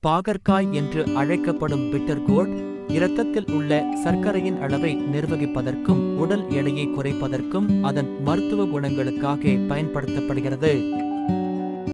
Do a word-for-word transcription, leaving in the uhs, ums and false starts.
பாகற்காய் என்று அழைக்கப்படும் பிட்டர் கோர்ட் இரத்தத்தில் உள்ள சர்க்கரையின் அளவை நிர்வகிப்பதற்கும் உடல் எடையை குறைப்பதற்கும் அதன் மருத்துவ குணங்களுக்காக பயன்படுத்தப்படுகிறது.